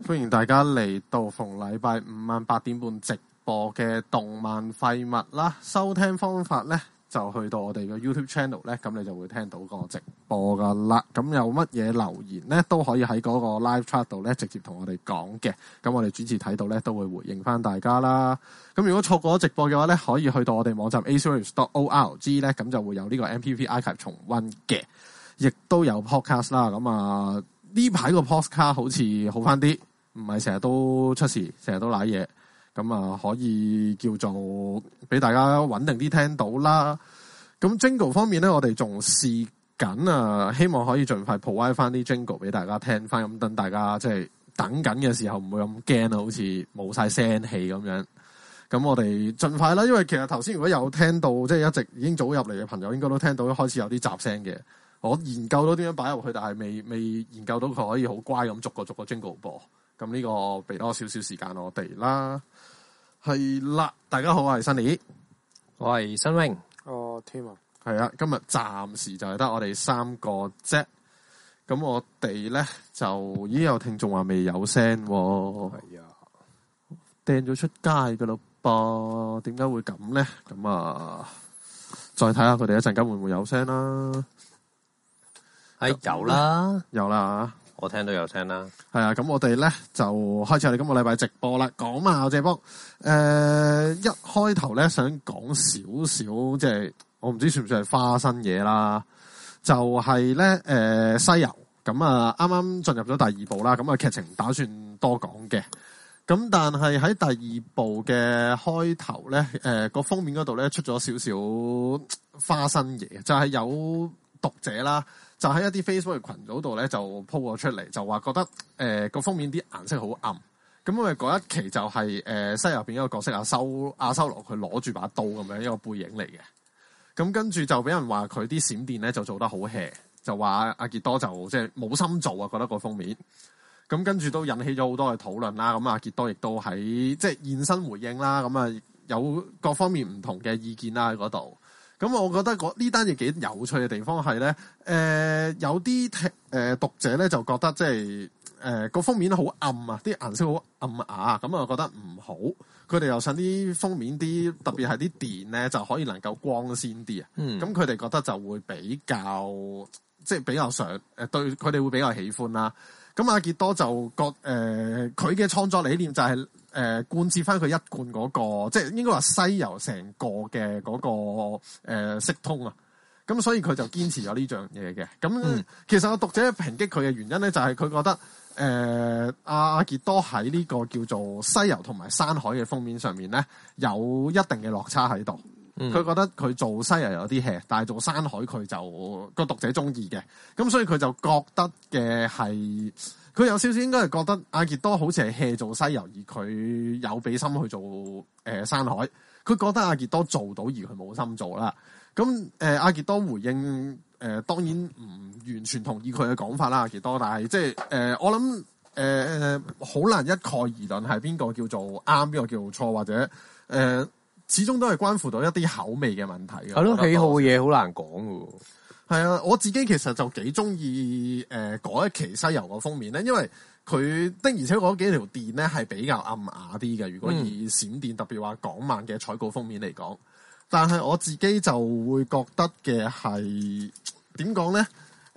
歡迎大家嚟到逢禮拜五晚8點半直播嘅動漫廢物啦。收聽方法咧就去到我哋嘅 YouTube channel 咧，咁你就會聽到個直播噶啦。咁有乜嘢留言咧都可以喺嗰個 live chat 度咧直接同我哋講嘅。咁我哋主持睇到咧都會回應翻大家啦。咁如果錯過咗直播嘅話咧，可以去到我哋網站 aseries.org 咧，咁就會有呢個 MPV archive 重溫嘅，亦都有 podcast 啦。咁啊呢排個 podcast 好似好翻啲。唔係成日都出事，成日都瀨嘢，咁啊可以叫做俾大家穩定啲聽到啦。咁 Jingle 方面咧，我哋仲試緊啊，希望可以盡快 provide 翻啲 Jingle 俾大家聽翻，咁等大家即係等緊嘅時候唔會咁驚啊，好似冇晒聲氣咁樣。咁我哋盡快啦，因為其實頭先如果有聽到即係一直已經早入嚟嘅朋友，應該都聽到開始有啲雜聲嘅。我研究到點樣擺入去，但係未研究到佢可以好乖咁逐個 Jingle 播。咁呢個俾多少少時間我哋啦，係啦，大家好，我係 Sunny， 我係新榮， Tim 啊，係啊，今日暫時就係得我哋三個啫。咁我哋咧就已經有聽眾話未有聲，係啊，掟咗出街噶咯噃，點解會咁咧？咁啊，再睇下佢哋一陣間會唔會有聲啦？ 有啦， 有啦。 我聽到有聲啦， 係啊，咁我哋咧就開始我哋今個禮拜直播啦。講嘛，我謝波，一開頭咧想講少少，即係我唔知算唔算係花生嘢啦。就係咧，西遊咁啊，啱啱進入咗第二部啦。咁啊，劇情唔打算多講嘅。咁但係喺第二部嘅開頭咧，個封面嗰度咧出咗少少花生嘢，就係有讀者啦。就喺一啲 Facebook 嘅群組度咧，就 po 咗出嚟，就話覺得個封面啲顏色好暗。咁因為嗰一期就係西遊入邊一個角色阿修羅，佢攞住把刀咁樣一個背影嚟嘅。咁跟住就俾人話佢啲閃電咧就做得好 hea， 就話阿傑多就即係冇心做啊，覺得個封面。咁跟住都引起咗好多嘅討論啦。咁阿傑多亦都喺即係現身回應啦。咁啊有各方面唔同嘅意見啦喺嗰度。咁我覺得呢單嘢幾有趣嘅地方係咧，有啲讀者咧就覺得即係個封面好暗啊，啲顏色好暗啞，咁啊覺得唔好。佢哋又想啲封面啲特別係啲電咧就可以能夠光鮮啲啊。咁佢哋覺得就會比較即係比較上對佢哋會比較喜歡啦。咁阿傑多就覺佢嘅創作理念就係貫徹翻佢一貫嗰個，即係應該話西遊成個嘅嗰個色通啊。咁所以佢就堅持咗呢樣嘢嘅。咁其實個讀者抨擊佢嘅原因咧，就係佢覺得阿傑多喺呢個叫做西遊同埋山海嘅封面上面咧，有一定嘅落差喺度。佢覺得佢做西遊有啲 hea， 但係做山海佢就個讀者中意嘅，咁所以佢就覺得嘅係佢有少少應該係覺得阿傑多好似係 hea 做西遊，而佢有俾心去做山海。佢覺得阿傑多做到，而佢冇心做啦。咁阿傑多回應當然唔完全同意佢嘅講法啦，阿傑多，但係即係我諗好難一概而論係邊個叫做啱，邊個叫做錯，或者始終都係關乎到一啲口味嘅問題嘅。 係咯，喜好嘅嘢好難講嘅。 係啊，我自己其實就幾中意嗰一期西遊個封面咧，因為佢的而且嗰幾條電咧係比較暗啞啲嘅。如果以閃電特別話港漫嘅彩稿封面嚟講，但係我自己就會覺得嘅係點講咧？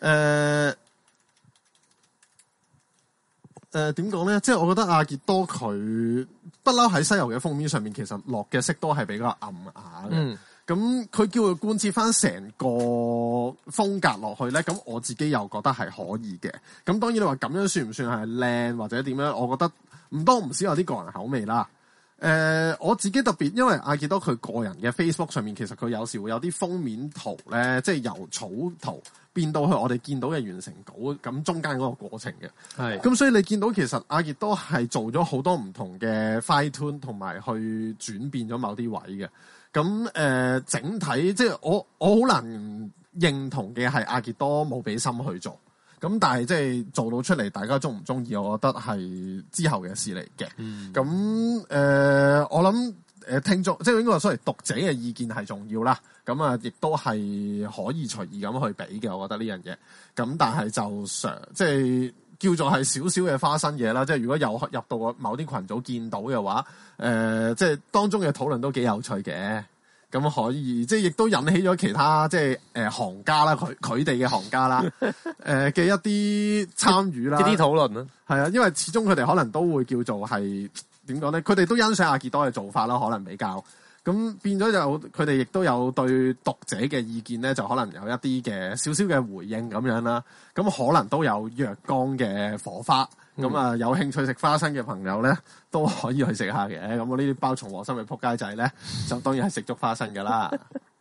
點講咧？即係我覺得阿傑多佢不嬲喺西遊嘅封面上面，其實落嘅色都係比較暗啞嘅。咁佢叫佢貫徹翻成個風格落去咧，咁我自己又覺得係可以嘅。咁當然你話咁樣算唔算係靚或者點樣？我覺得唔多唔少有啲個人口味啦。我自己特別，因為阿傑多佢個人嘅 Facebook 上面，其實佢有時會有啲封面圖咧，即係由草圖變到去我哋見到嘅完成稿，咁中間嗰個過程嘅。係。咁所以你見到其實阿傑多係做咗好多唔同嘅 fine tune 同埋去轉變咗某啲位嘅。咁整體即係我好難認同嘅係阿傑多冇俾心去做。咁但係即係做到出嚟，大家中唔中意？我覺得係之後嘅事嚟嘅。咁我諗聽眾即係應該話，所謂讀者嘅意見係重要啦。咁啊，亦都係可以隨意咁去俾嘅。我覺得呢樣嘢。咁但係就即係叫做係少少嘅花生嘢啦。即係如果有入到某啲群組見到嘅話，即係當中嘅討論都幾有趣嘅。咁可以即係亦都引起咗其他即係行家啦，佢哋嘅行家啦，嘅一啲參與啦， 一啲討論啦。 係啊，因為始終佢哋可能都會叫做係點講咧？佢哋都欣賞阿傑多嘅做法啦，可能比較咁變咗就佢哋亦都有對讀者嘅意見咧，就可能有一啲嘅少少嘅回應咁樣啦。咁可能都有若干嘅火花。咁啊，有興趣食花生嘅朋友咧，都可以去食下嘅。咁我呢啲包從和心嘅仆街仔咧，就當然係食足花生噶啦。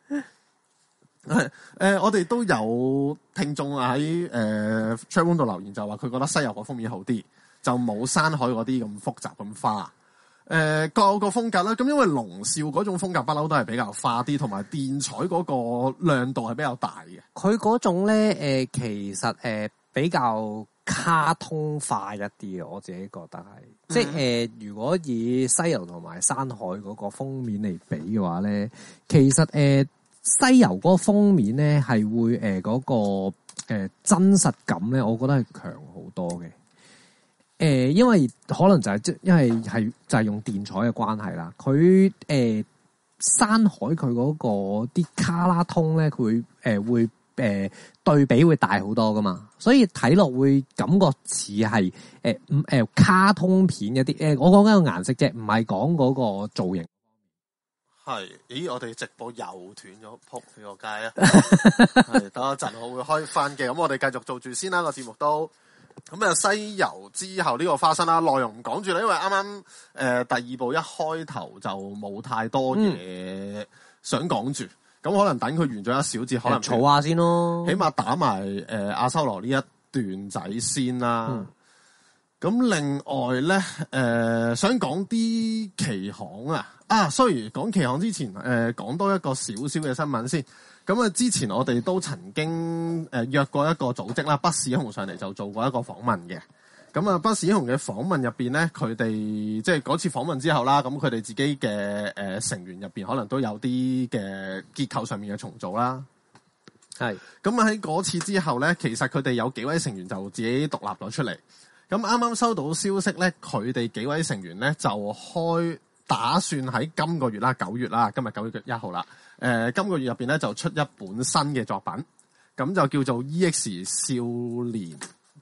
我哋都有聽眾喺Chatroom 度留言，就話佢覺得西遊個封面好啲，就冇山海嗰啲咁複雜咁花。各有個風格啦。咁因為龍少嗰種風格不嬲都係比較花啲，同埋電彩嗰個亮度係比較大嘅。 佢嗰種咧，其實比較卡通化一啲，我自己覺得係，即係如果以西遊同埋山海嗰個封面嚟比嘅話咧，其實西遊嗰個封面咧係會嗰個真實感咧，我覺得係強好多嘅。因為可能就係因為係就係用電彩嘅關係啦，佢山海佢嗰個啲卡拉通咧，佢會對比會大好多噶嘛，所以睇落會感覺似係卡通片一啲。我講緊個顏色啫，唔係講嗰個造型。 係，咦？我哋直播又斷咗，撲你個街啊！係，等一陣我會開翻嘅。咁我哋繼續做住先啦，個節目都。咁啊，西遊之後呢個花生啦，內容唔講住啦，因為啱啱第二部一開頭就冇太多嘢想講住。咁可能等佢完咗一小節，可能嘈下先咯。 起碼打埋阿修羅呢一段仔先啦。咁另外咧，想講啲奇行啊，sorry，講奇行之前，講多一個少少嘅新聞先。咁啊，之前我哋都曾經約過一個組織啦，北史雄上嚟就做過一個訪問嘅。咁啊，北史雄嘅訪問入邊咧，佢哋即係嗰次訪問之後啦，咁佢哋自己嘅成員入邊可能都有啲嘅結構上面嘅重組啦。係。咁啊喺嗰次之後咧，其實佢哋有幾位成員就自己獨立咗出嚟。咁啱啱收到消息咧，佢哋幾位成員咧就打算喺今個月啦，9月啦，今日9月1號啦。今個月入邊咧就出一本新嘅作品，咁就叫做 EX 少年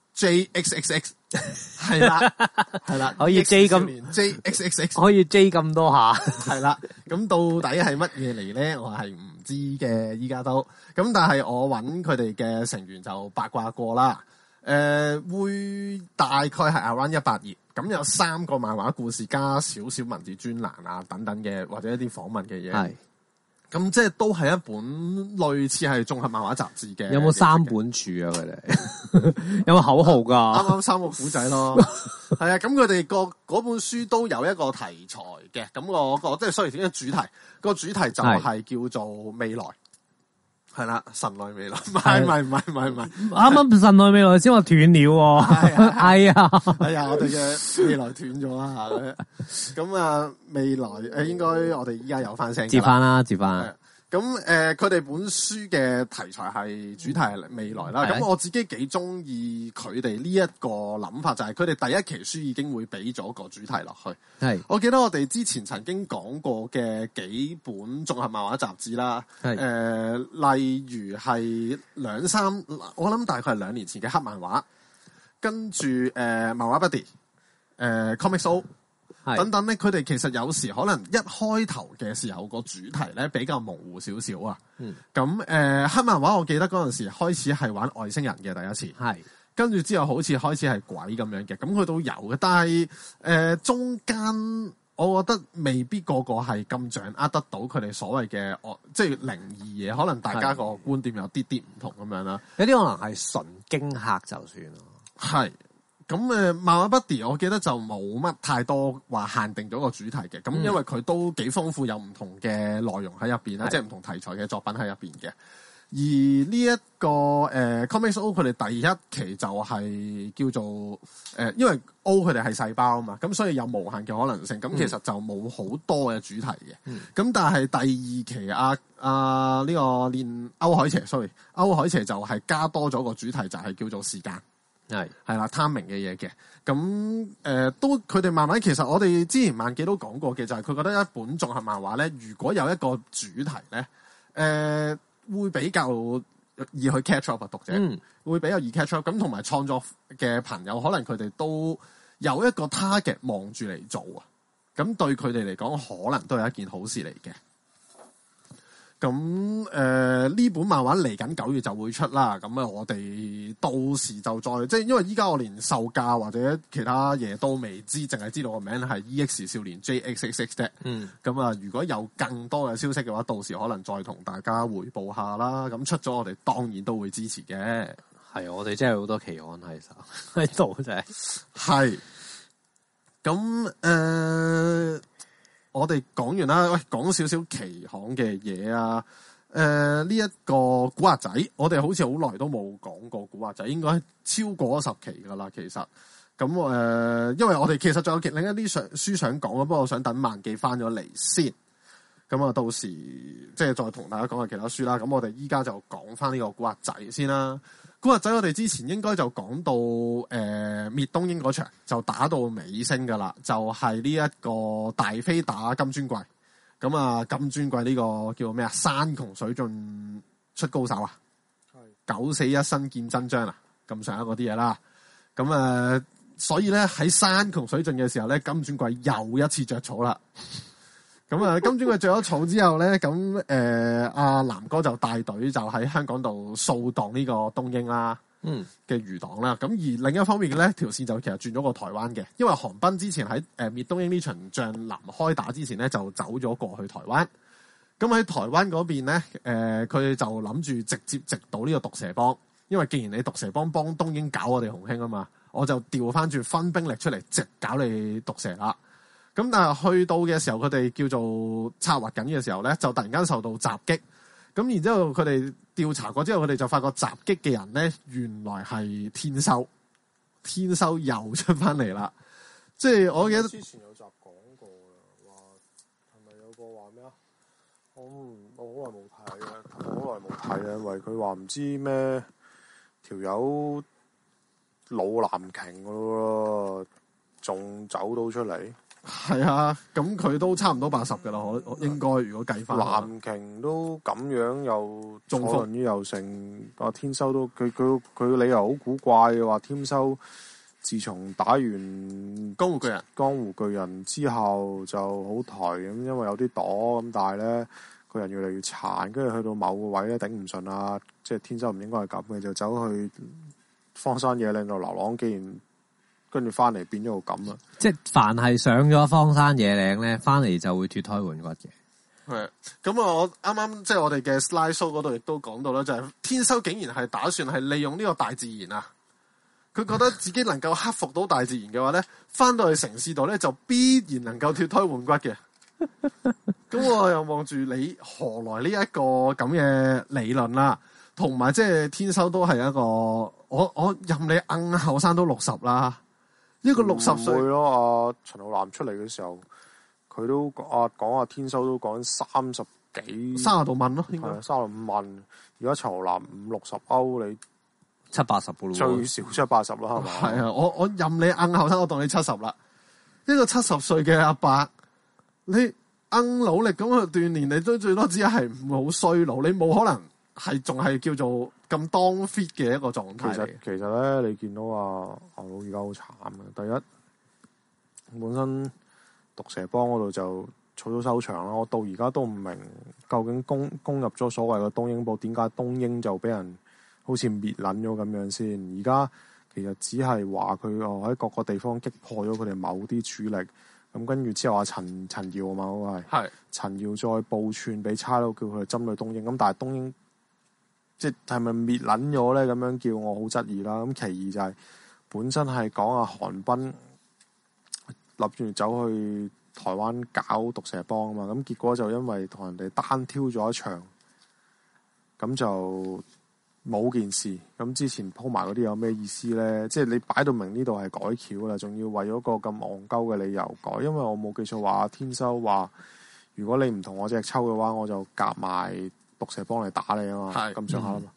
JXXX， 係啦，係啦， 可以 J 咁 JXXX， 可以 J 咁多下， 係啦。咁到底係乜嘢嚟咧？我係唔知嘅，依家都。咁但係我揾佢哋嘅成員就八卦過啦。會大概係 around 100頁，咁有3個漫畫故事加少少文字專欄啊等等嘅，或者一啲訪問嘅嘢。係，咁即係都係一本類似係綜合漫畫雜誌嘅。有冇3本柱啊？佢哋有冇口號噶？啱啱3個古仔咯。係啊，咁佢哋嗰本書都有一個題材嘅，咁個即係雖然點嘅主題，個主題就係叫做未來。係啦，神來未來，唔係，啱啱神來未來先話斷了喎，係啊，我哋嘅未來斷咗啦，咁啊，未來應該我哋依家有翻聲，接翻啦，接翻。咁佢哋本書嘅題材係主題係未來啦，咁我自己幾中意佢哋呢一個諗法，就係佢哋第一期書已經會俾咗個主題落去。係，我記得我哋之前曾經講過嘅幾本綜合漫畫雜誌啦，例如係我諗大概係2年前嘅黑漫畫，跟住漫畫 Buddy，Comics O。等等咧，佢哋其實有時可能一開頭嘅時候個主題咧比較模糊少少啊。咁黑漫畫我記得嗰陣時開始係玩外星人嘅第一次，跟住之後好似開始係鬼咁樣嘅，咁佢都有嘅。但係中間我覺得未必個個係咁掌握得到佢哋所謂嘅即係靈異嘢，可能大家個觀點有啲啲唔同咁樣啦。有啲可能係純驚嚇就算咯。係。咁漫畫 Buddy 我記得就冇乜太多話限定咗個主題嘅，咁因為佢都幾豐富，有唔同嘅內容喺入邊啦，即係唔同題材嘅作品喺入邊嘅。而呢一個Comics O 佢哋第一期就係叫做因為 O 佢哋係細胞啊嘛，咁所以有無限嘅可能性。咁其實就冇好多嘅主題嘅。咁但係第二期呢個練歐海邪就係加多咗個主題，就係叫做時間。 係啦，timing嘅嘢嘅。咁都佢哋慢慢，其實我哋之前萬記都講過嘅，就係佢覺得一本綜合漫畫咧，如果有一個主題咧，會比較易去 catch up 讀者，會比較易 catch up。咁同埋創作嘅朋友，可能佢哋都有一個 target 望住嚟做啊。咁對佢哋嚟講，可能都係一件好事嚟嘅。咁呢本漫畫嚟緊9月就會出啦。咁我哋到時就再即係，因為依家我連售價或者其他嘢都未知，淨係知道個名係 EX 少年 JXXX 啫。咁啊，如果有更多嘅消息嘅話，到時可能再同大家匯報下啦。咁出咗，我哋當然都會支持嘅。 係，我哋真係好多奇案喺度，真係。係。 咁我哋講完啦，喂，講少少奇行嘅嘢啊。呢一個古惑仔，我哋好似好耐都冇講過古惑仔，應該超過10期噶啦。其實咁因為我哋其實仲有另一啲書想講啊，不過我想等萬記翻咗嚟先。咁啊，到時即係再同大家講下其他書啦。咁我哋依家就講翻呢個古惑仔先啦。古惑仔我哋之前應該就講到滅東英嗰場就打到尾聲噶啦，就係呢一個大飛打金尊貴。咁啊，金尊貴呢個叫咩啊？山窮水盡出高手啊，九死一生見真章啊，咁上下嗰啲嘢啦。咁所以咧喺山窮水盡嘅時候咧，金尊貴又一次着草啦。咁啊，金尊貴着咗草之後咧，咁阿南哥就帶隊就喺香港度掃蕩呢個東英啦，嘅餘黨啦。咁而另一方面嘅咧，條線就其實轉咗過台灣嘅，因為韓彬之前喺滅東英呢場仗臨開打之前咧，就走咗過去台灣。咁喺台灣嗰邊咧，佢哋就諗住直接直到呢個毒蛇幫，因為既然你毒蛇幫幫東英搞我哋洪興啊嘛，我就調翻轉分兵力出嚟，直搞你毒蛇啦。咁但係去到嘅時候，佢哋叫做策劃緊嘅時候咧，就突然間受到襲擊。咁然之後佢哋調查過之後，佢哋就發覺襲擊嘅人咧，原來係天修。天修又出翻嚟啦。即係我記得之前有集講過啦，話係咪有個話咩啊？我好耐冇睇啊，因為佢話唔知咩條友老南鯨噶咯，仲走到出嚟。 係啊，咁佢都差唔多80噶啦，我應該如果計翻。 南鯨都咁樣又坐輪椅又成，阿天修都佢理由好古怪嘅，話天修自從打完江湖巨人之後就好頹咁，因為有啲躲咁，但係咧個人越嚟越殘，跟住去到某個位咧頂唔順啦，即係天修唔應該係咁嘅，就走去荒山野嶺度流浪，既然跟住翻嚟變咗個咁啊！ 即係凡係上咗荒山野嶺咧，翻嚟就會脫胎換骨嘅。 係咁啊！我啱啱即係我哋嘅 slide show 嗰度亦都講到啦，就係天修竟然係打算係利用呢個大自然啊！佢覺得自己能夠克服到大自然嘅話咧，翻到去城市度咧就必然能夠脫胎換骨嘅。咁我又望住你何來呢一個咁嘅理論啦？同埋即係天修都係一個我任你硬後生都60啦。一個60歲會咯，阿陳浩南出嚟嘅時候，佢都講阿天修都講30幾 30度問咯，應該 35問。而家陳浩南50-60歐，你 70-80嘅咯， 最少70-80啦，係嘛？ 係啊，我任你硬後生，我當你70啦。一個70歲嘅阿伯，你硬努力咁去鍛煉，你都最多只係唔會好衰老，你冇可能係仲係叫做咁當 fit 嘅一個狀態。 其實咧，你見到阿牛佬而家好慘嘅。第一，本身毒蛇幫嗰度就草草收場啦。我到而家都唔明，究竟攻入咗所謂嘅東英堡，點解東英就俾人好似滅撚咗咁樣先？而家其實只係話佢喺各個地方擊破咗佢哋某啲主力，咁跟住之後阿陳耀啊嘛，嗰個係陳耀再報串俾差佬叫佢針對東英，咁但係東英即係咪滅撚咗咧？咁樣叫我好質疑啦。咁其二就係本身係講阿韓彬立住走去台灣搞毒蛇幫啊嘛，咁結果就因為同人哋單挑咗一場，咁就冇件事。咁之前鋪埋嗰啲有咩意思咧？即係你擺到明呢度係改橋啦，仲要為咗個咁戇鳩嘅理由改。因為我冇記錯話天修話，如果你唔同我隻抽嘅話，我就夾埋毒蛇幫嚟打你啊嘛，咁上下啦嘛。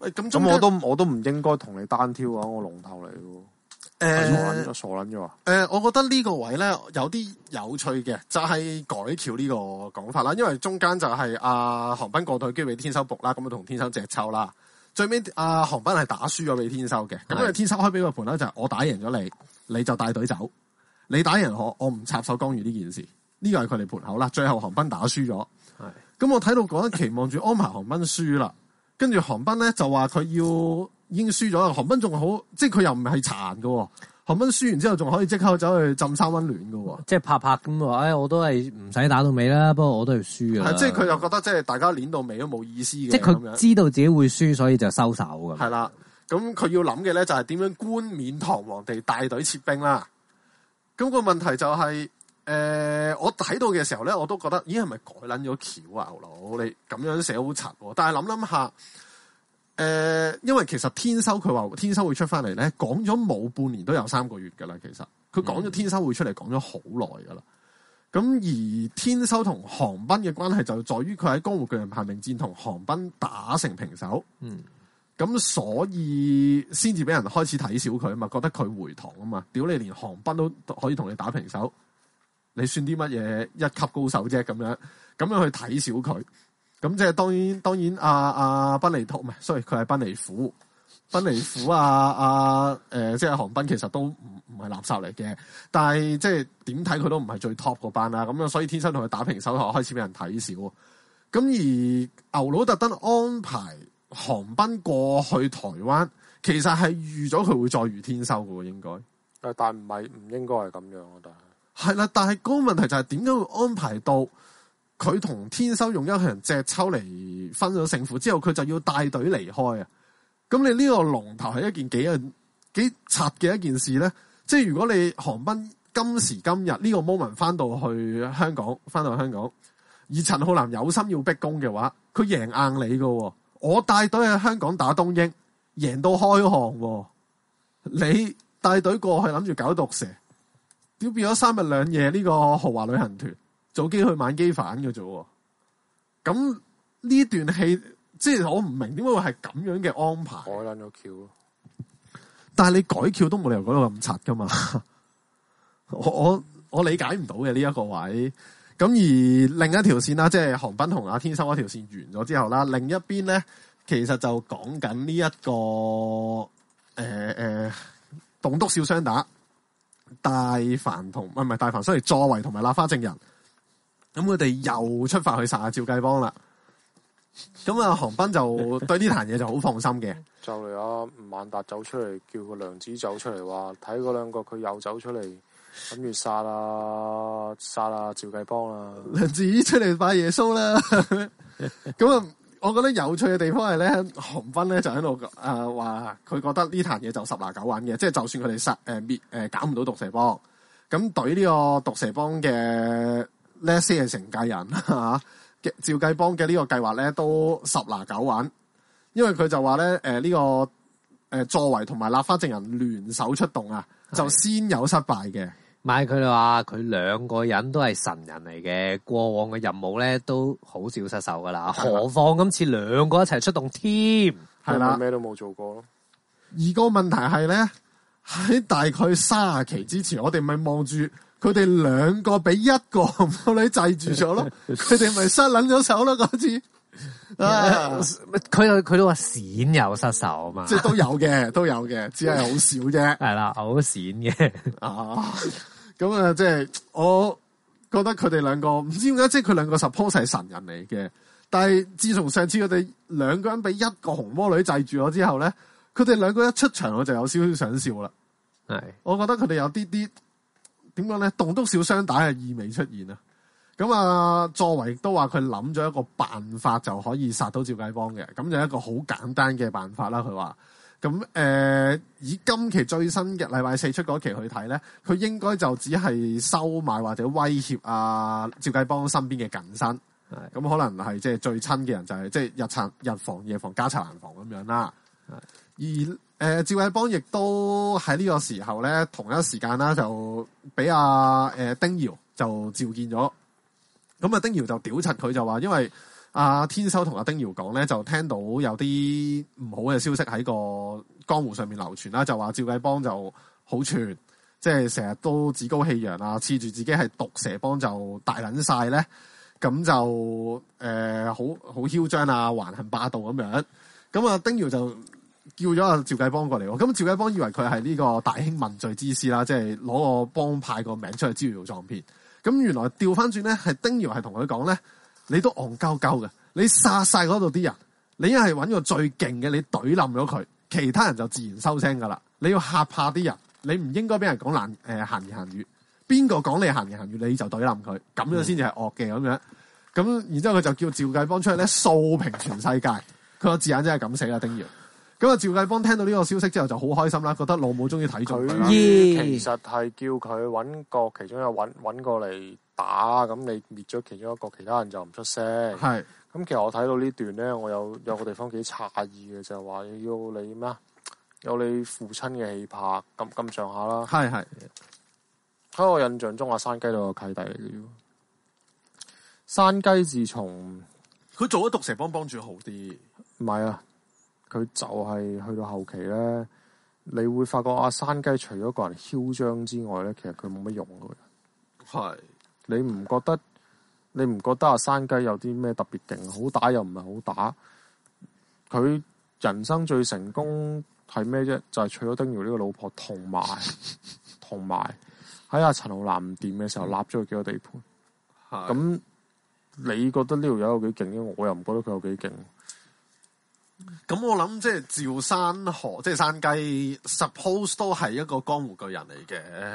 咁我都唔應該同你單挑啊！我龍頭嚟嘅，傻撚咗啊！ 我覺得呢個位咧有啲有趣嘅，就係改橋呢個講法啦。因為中間就係韓彬過到去，跟住俾天修仆啦，咁啊同天修隻抽啦。最尾韓彬係打輸咗俾天修嘅，咁因為天修開俾個盤咧就係我打贏咗你，你就帶隊走。你打贏我唔插手干預呢件事。呢個係佢哋盤口啦。最後韓彬打輸咗，咁我睇到嗰一期望住安排韓彬輸啦，跟住韓彬咧就話佢已經輸咗啦。韓彬仲好，即係佢又唔係殘嘅。韓彬輸完之後仲可以即刻走去浸三溫暖嘅， 即係拍咁話，我都係唔使打到尾啦，不過我都要輸啊。 係即係佢又覺得即係大家練到尾都冇意思嘅， 即係佢知道自己會輸，所以就收手咁。 係啦，咁佢要諗嘅咧就係點樣冠冕堂皇地帶隊撤兵啦。咁個問題就係我睇到嘅時候咧，我都覺得咦係咪改撚咗橋啊？牛佬你咁樣寫好柒，但係諗下。因為其實天修佢話天修會出翻嚟咧，講咗冇半年都有3個月噶啦。其實佢講咗天修會出嚟，講咗好耐噶啦。咁而天修同韓彬嘅關係就在於佢喺江湖巨人排名戰同韓彬打成平手。咁所以先至俾人開始睇小佢啊嘛，覺得佢回堂啊嘛。屌你連韓彬都可以同你打平手，你算啲乜嘢一級高手啫？咁樣去睇小佢。咁即係當然，賓尼圖唔係，sorry，佢係賓尼虎即係韓彬其實都唔係垃圾嚟嘅，但係即係點睇佢都唔係最 top 嗰班啦。咁樣所以天生同佢打平手，開始俾人睇少。咁而牛佬特登安排韓彬過去台灣，其實係預咗佢會再遇天修嘅，應該。 但唔應該係咁樣啊！ 係啦，但係嗰個問題就係點解會安排到？佢同天修用一場隻抽嚟分咗勝負之後，佢就要帶隊離開啊！咁你呢個龍頭係一件幾柒嘅一件事咧？即係如果你韓彬今時今日呢個 moment 翻到香港，而陳浩南有心要逼宮嘅話，佢贏硬你㗎。我帶隊喺香港打東英，贏到開行。你帶隊過去諗住搞毒蛇，屌變咗3日2夜呢個豪華旅行團。早機去晚機返嘅啫，咁呢段戲即係我唔明點解會係咁樣嘅安排。 改撚咗橋咯， 但係你改橋都冇理由改到咁柒噶嘛？我理解唔到嘅呢一個位。咁而另一條線啦，即係韓彬同阿天修嗰條線完咗之後啦，另一邊咧其實就講緊呢一個棟篤笑雙打，大凡同唔係大凡，所以作為同埋立花正人。咁佢哋又出發去殺阿趙繼邦啦。咁啊，韓彬就對呢壇嘢就好放心嘅。 就嚟阿吳孟達走出嚟，叫個娘子走出嚟，話睇嗰兩個佢又走出嚟，諗住殺趙繼邦啦。 娘子出嚟拜耶穌啦。咁啊，我覺得有趣嘅地方係咧，韓彬咧就喺度話佢覺得呢壇嘢就10拿9穩嘅，即係就算佢哋搞唔到毒蛇幫，咁對呢個毒蛇幫嘅。呢些係承繼人嚇嘅趙繼邦嘅呢個計劃咧都10拿9穩，因為佢就話咧呢個作為同埋立花正人聯手出動啊，就先有失敗嘅。 唔係佢哋話佢兩個人都係神人嚟嘅，過往嘅任務咧都好少失手噶啦，何況今次兩個一齊出動添， 係啦， 咩都冇做過咯。 而個問題係咧喺大概30期之前，我哋咪望住。佢哋兩個俾一個紅魔女制住咗咯，佢哋咪失撚咗手咯嗰次。 佢都話閃有失手啊嘛， 即係都有嘅，只係好少啫。 係啦，好閃嘅。 咁啊，即係我覺得佢哋兩個唔知點解，即係佢兩個 suppose 係神人嚟嘅。但係自從上次佢哋兩個人俾一個紅魔女制住咗之後咧，佢哋兩個一出場我就有少少想笑啦。 係， 我覺得佢哋有啲。點講咧？棟篤笑雙打嘅意味出現啊！咁啊，作為都話佢諗咗一個辦法就可以殺到趙繼邦嘅，咁就一個好簡單嘅辦法啦。佢話咁以今期最新嘅禮拜4出嗰期去睇咧，佢應該就只係收買或者威脅趙繼邦身邊嘅近身，咁可能係即係最親嘅人就係即係日防夜防家賊難防咁樣啦。而趙繼邦亦都喺呢個時候咧，同一時間啦，就俾丁瑤就召見咗。咁啊，丁瑤就屌柒佢就話，因為阿天修同阿丁瑤講咧，就聽到有啲唔好嘅消息喺個江湖上面流傳啦，就話趙繼邦就好串，即係成日都趾高氣揚啊，恃住自己係毒蛇幫就大撚晒咧，咁就好囂張啊，橫行霸道咁樣。咁啊，丁瑤就叫咗阿趙繼邦過嚟喎。咁趙繼邦以為佢係呢個大興問罪之師啦，即係攞個幫派個名出去招搖撞騙。咁原來調翻轉咧，係丁瑤係同佢講咧。你都戇鳩鳩嘅，你殺晒嗰度啲人，你一係揾個最勁嘅，你懟冧咗佢，其他人就自然收聲噶啦。你要嚇怕啲人，你唔應該俾人講閒言閒語。邊個講你閒言閒語，你就懟冧佢，咁樣先至係惡嘅咁樣。咁然之後佢就叫趙繼邦出去咧掃平全世界。佢個字眼真係咁寫啦，丁瑤。咁啊，趙繼邦聽到呢個消息之後就好開心啦，覺得老母終於睇中佢啦。 其實係叫佢揾個其中一個揾過嚟打，咁你滅咗其中一個，其他人就唔出聲。 係。咁其實我睇到呢段咧，我有個地方幾詫異嘅，就係話要你咩？有你父親嘅氣魄咁上下啦。 係。 喺我印象中，阿山雞都有契弟嚟嘅。山雞自從佢做咗毒蛇幫幫主好啲， 唔係啊。佢就係去到後期咧，你會發覺阿山雞除咗個人囂張之外咧，其實佢冇乜用嘅。 係你唔覺得阿山雞有啲咩特別勁？好打又唔係好打。佢人生最成功係咩啫？就係娶咗丁瑤呢個老婆，同埋喺阿陳浩南唔掂嘅時候，立咗佢幾個地盤。咁你覺得呢條友有幾勁咧？我又唔覺得佢有幾勁。 咁我諗即係趙山河，即係山雞 ，suppose 都係一個江湖巨人嚟嘅。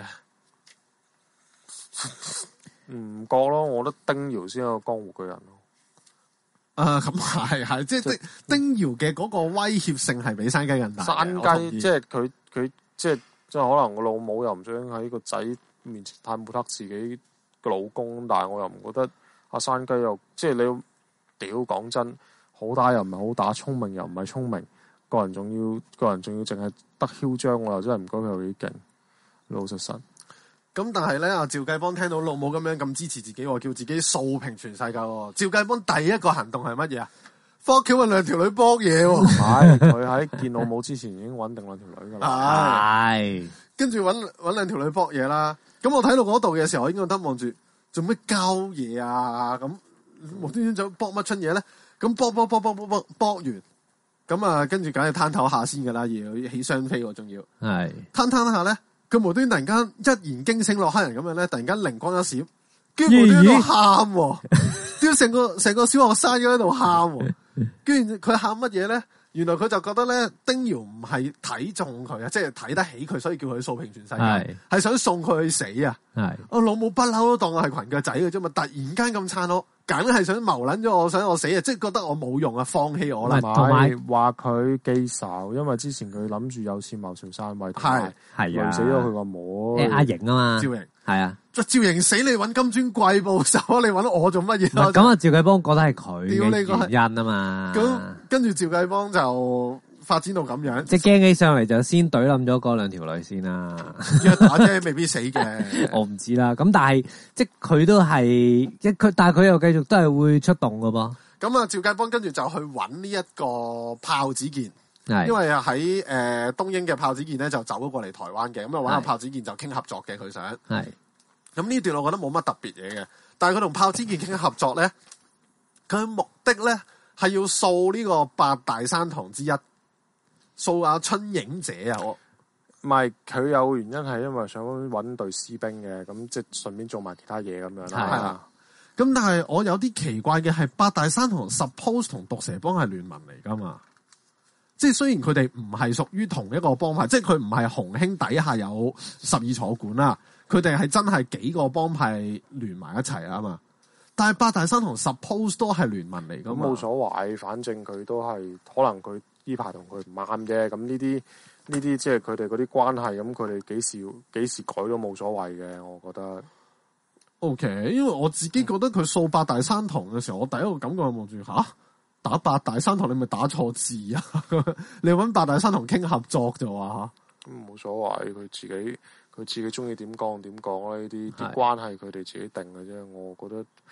唔覺咯，我覺得丁瑤先係個江湖巨人咯。 咁係，即係丁瑤嘅嗰個威脅性係比山雞更大。 山雞即係佢即係可能個老母又唔想喺個仔面前太抹黑自己個老公，但係我又唔覺得阿山雞又即係你屌講真。好打又唔係好打，聰明又唔係聰明，個人仲要淨係得囂張，我又真係唔覺得佢有幾勁，老實實。 咁但係咧，阿趙繼邦聽到老母咁樣咁支持自己，叫自己掃平全世界。趙繼邦第一個行動係乜嘢啊？翻屋企搵兩條女搏嘢。 唔係，佢喺見老母之前已經搵定兩條女噶啦。 係， 跟住搵兩條女搏嘢啦。咁我睇到嗰度嘅時候，我應該得望住做咩交嘢啊？咁無端端就搏乜春嘢咧？咁搏完，咁啊，跟住梗係攤頭下先噶啦，要起雙飛喎，仲要係攤下咧，佢無端突然間一言驚醒洛克人咁樣咧，突然間靈光一閃，跟住無端端喊，點解成個小學生咁喺度喊，跟住佢喊乜嘢咧？原來佢就覺得咧，丁瑤唔係睇中佢啊，即係睇得起佢，所以叫佢掃平全世界，係想送佢去死啊！我老母不嬲都當我係裙腳仔嘅啫嘛，突然間咁撐我，梗係想謀撚咗我，想我死啊！即係覺得我冇用啊，放棄我啦。 同埋話佢記仇，因為之前佢諗住有錢謀朝篡位， 係累死咗佢個妹阿瑩啊嘛， 趙瑩係啊， 趙瑩死你揾金磚貴報仇，你揾我做乜嘢？ 咁啊，趙繼邦覺得係佢嘅原因啊嘛。 咁跟住趙繼邦就發展到咁樣， 即係驚起上嚟就先懟冧咗嗰兩條女先啦。 約打啫，未必死嘅。 我唔知啦。咁但係即係佢都係但係佢又繼續都係會出動噶噃。 咁啊，趙繼邦跟住就去揾呢一個豹子健。因為喺東英嘅豹子健咧就走咗過嚟台灣嘅，咁啊揾下豹子健就傾合作嘅，佢想。係。咁呢段我覺得冇乜特別嘢嘅，但係佢同豹子健傾合作咧，佢目的咧係要掃呢個八大山堂之一，掃阿春影姐啊！我唔係佢有原因係因為想揾隊私兵嘅，咁即係順便做埋其他嘢咁樣啦。係啊。 咁但係我有啲奇怪嘅係八大山堂 suppose 同毒蛇幫係聯盟嚟噶嘛？即係雖然佢哋唔係屬於同一個幫派，即係佢唔係洪興底下有12坐館啦，佢哋係真係幾個幫派聯埋一齊啊嘛。但係八大山堂 suppose 都係聯盟嚟噶嘛。 咁冇所謂，反正佢都係可能佢呢排同佢唔啱啫。咁呢啲即係佢哋嗰啲關係，咁佢哋幾時改都冇所謂嘅，我覺得。 OK，因為我自己覺得佢掃八大山堂嘅時候，我第一個感覺係望住打八大山堂，你咪打錯字啊！你揾八大山堂傾合作就話咁冇所謂，佢自己中意點講點講啦。呢啲關係佢哋自己定嘅啫。我覺得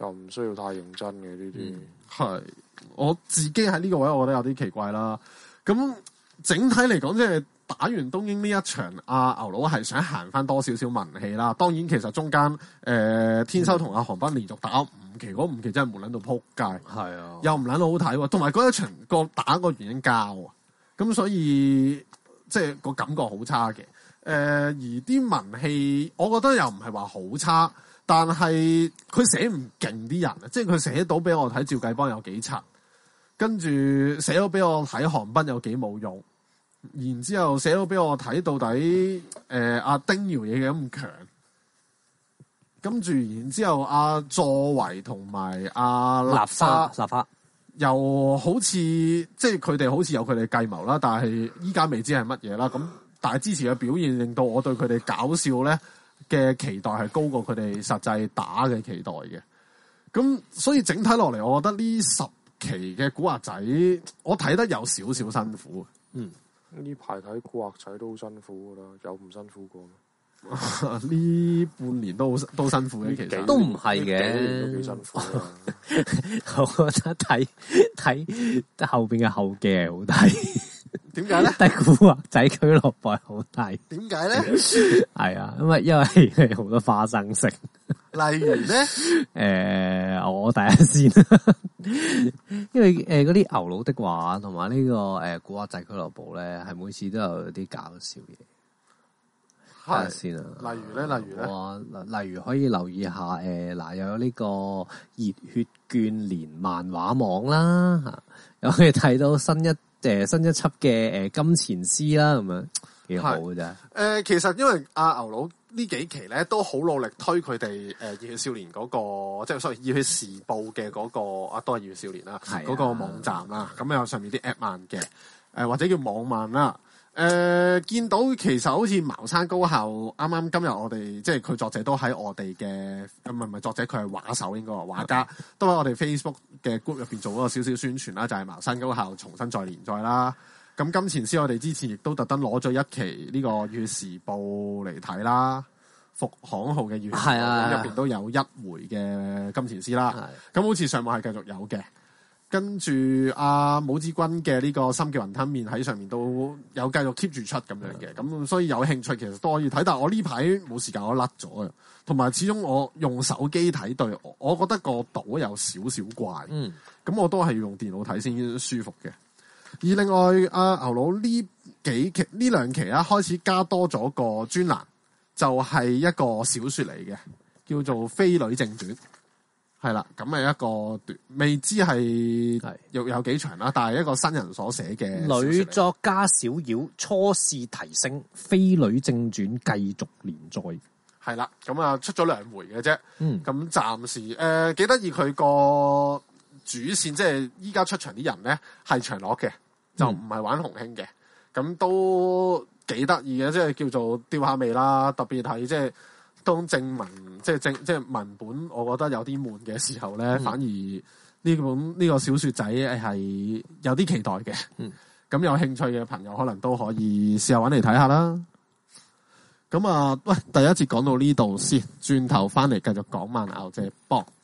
又唔需要太認真嘅呢啲。 係我自己喺呢個位，我覺得有啲奇怪啦。咁整體嚟講，即係打完東英呢一場，阿牛佬係想行翻多少少文氣啦。當然，其實中間天修同阿韓斌連續打5期，嗰5期真係悶撚到撲街。 係啊， 又唔撚到好睇喎，同埋嗰一場個打個原因膠啊，咁所以即係個感覺好差嘅。而啲文氣，我覺得又唔係話好差，但係佢寫唔勁啲人啊，即係佢寫到俾我睇趙繼邦有幾柒，跟住寫到俾我睇韓斌有幾冇用，然之後寫到俾我睇到底阿丁瑤嘢咁強。跟住，然之後阿作為同埋阿立花又好似即係佢哋好似有佢哋計謀啦，但係依家未知係乜嘢啦。咁但係之前嘅表現令到我對佢哋搞笑咧嘅期待係高過佢哋實際打嘅期待嘅。咁所以整體落嚟，我覺得呢10期嘅古惑仔，我睇得有少少辛苦。 呢排睇古惑仔都好辛苦噶啦，有唔辛苦過咩？ 呢半年都辛苦嘅，其實都唔係嘅， 都幾辛苦啊！ 我覺得睇後邊嘅後記係好睇， 點解咧？ 睇古惑仔俱樂部係好睇， 點解咧？ 係啊，因為係好多花生食。 例如咧， 我第一先，因為嗰啲牛佬的話同埋呢個古惑仔俱樂部咧，係每次都有啲搞笑嘢。睇下先啊！ 例如咧， 例如可以留意下嗱，又有呢個熱血眷連漫畫網啦，嚇，又可以睇到新一輯嘅金錢獅啦，咁樣幾好嘅啫。 其實因為阿牛佬呢幾期咧都好努力推佢哋熱血少年嗰個，即係所謂熱血時報嘅嗰個都係熱血少年啦，嗰個網站啦，咁有上面啲 app 漫嘅，或者叫網漫啦。見到其實好似茅山高校啱啱今日我哋即係佢作者都喺我哋嘅唔係作者，佢係畫手應該話畫家，都喺我哋 Facebook 嘅 group 入邊做咗個少少宣傳啦，就係茅山高校重新再連載啦。咁金錢獅我哋之前亦都特登攞咗一期呢個《熱血時報》嚟睇啦，復刊號嘅《熱血時報》入邊都有一回嘅金錢獅啦。咁好似上網係繼續有嘅。跟住阿武之君嘅呢個心叫雲吞麵喺上面都有繼續 keep 住出咁樣嘅，咁所以有興趣其實都可以睇，但係我呢排冇時間，我甩咗啊。同埋始終我用手機睇對，我覺得個度有少少怪，咁我都係要用電腦睇先舒服嘅。而另外阿牛佬呢兩期啦，開始加多咗個專欄，就係一個小說嚟嘅，叫做《飛女正傳》。係啦，咁係一個未知係有幾長啦，但係一個新人所寫嘅女作家小妖初試提升，《飛女正傳》繼續連載。 係啦，咁啊出咗2回嘅啫。咁暫時幾得意，佢個主線即係依家出場啲人咧係長樂嘅，就唔係玩紅興嘅。咁都幾得意嘅，即係叫做吊下味啦。特別係即係當正文即係文本，我覺得有啲悶嘅時候咧，反而呢個小說仔係有啲期待嘅。咁有興趣嘅朋友可能都可以試下搵嚟睇下啦。咁啊，喂，第一節講到呢度先，轉頭翻嚟繼續講慢牛姐幫。